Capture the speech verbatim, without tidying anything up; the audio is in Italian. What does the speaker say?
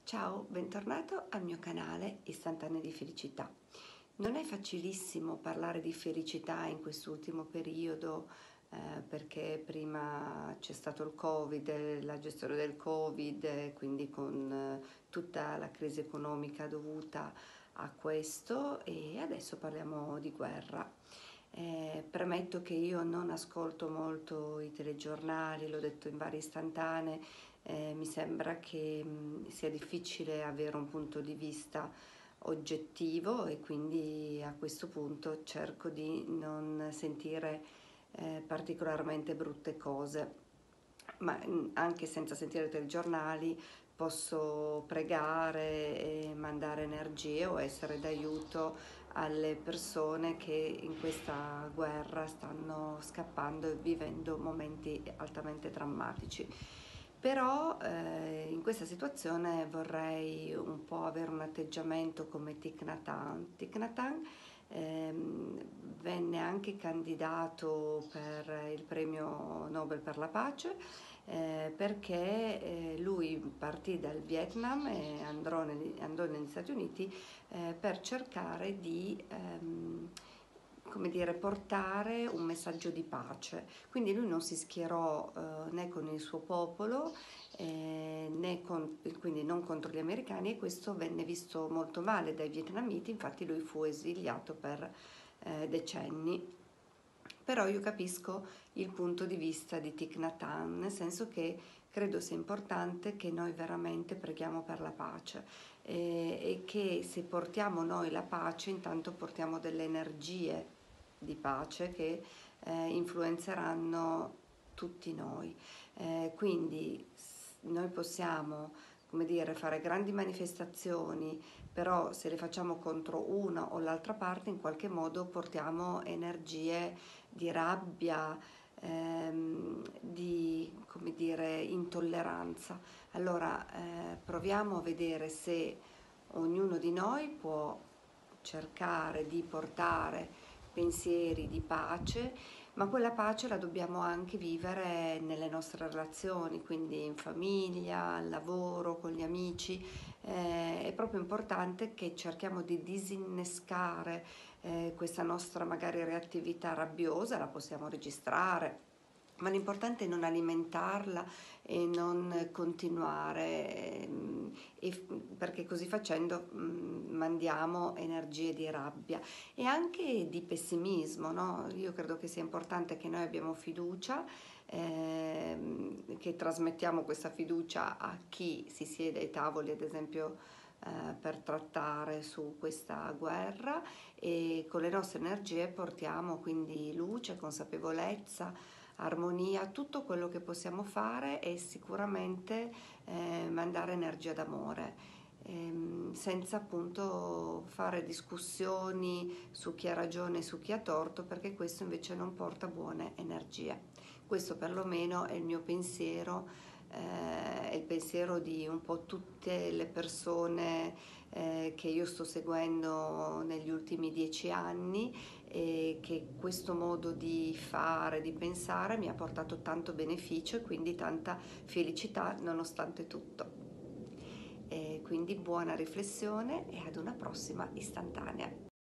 Ciao, bentornato al mio canale Istantanee di Felicità. Non è facilissimo parlare di felicità in quest'ultimo periodo eh, perché prima c'è stato il Covid, la gestione del Covid, e quindi con eh, tutta la crisi economica dovuta a questo, e adesso parliamo di guerra. Eh, premetto che io non ascolto molto i telegiornali, l'ho detto in varie istantanee. Eh, mi sembra che mh, sia difficile avere un punto di vista oggettivo e quindi a questo punto cerco di non sentire eh, particolarmente brutte cose, ma mh, anche senza sentire i telegiornali posso pregare e mandare energie o essere d'aiuto alle persone che in questa guerra stanno scappando e vivendo momenti altamente drammatici. Però eh, in questa situazione vorrei un po' avere un atteggiamento come Thich Nhat Hanh. Thich Nhat Hanh ehm, venne anche candidato per il premio Nobel per la pace eh, perché eh, lui partì dal Vietnam e andò negli, andò negli Stati Uniti eh, per cercare di ehm, come dire, portare un messaggio di pace. Quindi lui non si schierò eh, né con il suo popolo eh, né con, quindi non contro gli americani, e questo venne visto molto male dai vietnamiti. Infatti lui fu esiliato per eh, decenni. Però io capisco il punto di vista di Thich Nhat Hanh, nel senso che credo sia importante che noi veramente preghiamo per la pace eh, e che se portiamo noi la pace, intanto portiamo delle energie di pace che eh, influenzeranno tutti noi. Eh, quindi noi possiamo, come dire, fare grandi manifestazioni, però se le facciamo contro una o l'altra parte, in qualche modo portiamo energie di rabbia, ehm, di, come dire, intolleranza. Allora eh, proviamo a vedere se ognuno di noi può cercare di portare pensieri di pace, ma quella pace la dobbiamo anche vivere nelle nostre relazioni, quindi in famiglia, al lavoro, con gli amici. Eh, è proprio importante che cerchiamo di disinnescare eh, questa nostra magari reattività rabbiosa. La possiamo registrare, ma l'importante è non alimentarla e non continuare, ehm, e, perché così facendo mh, mandiamo energie di rabbia e anche di pessimismo, no? Io credo che sia importante che noi abbiamo fiducia, ehm, che trasmettiamo questa fiducia a chi si siede ai tavoli, ad esempio eh, per trattare su questa guerra, e con le nostre energie portiamo quindi luce, consapevolezza, armonia. Tutto quello che possiamo fare è sicuramente eh, mandare energia d'amore, ehm, senza appunto fare discussioni su chi ha ragione e su chi ha torto, perché questo invece non porta buone energie. Questo perlomeno è il mio pensiero, eh, è il pensiero di un po' tutte le persone eh, che io sto seguendo negli ultimi dieci anni, e che questo modo di fare, di pensare mi ha portato tanto beneficio e quindi tanta felicità nonostante tutto. E quindi buona riflessione e ad una prossima istantanea.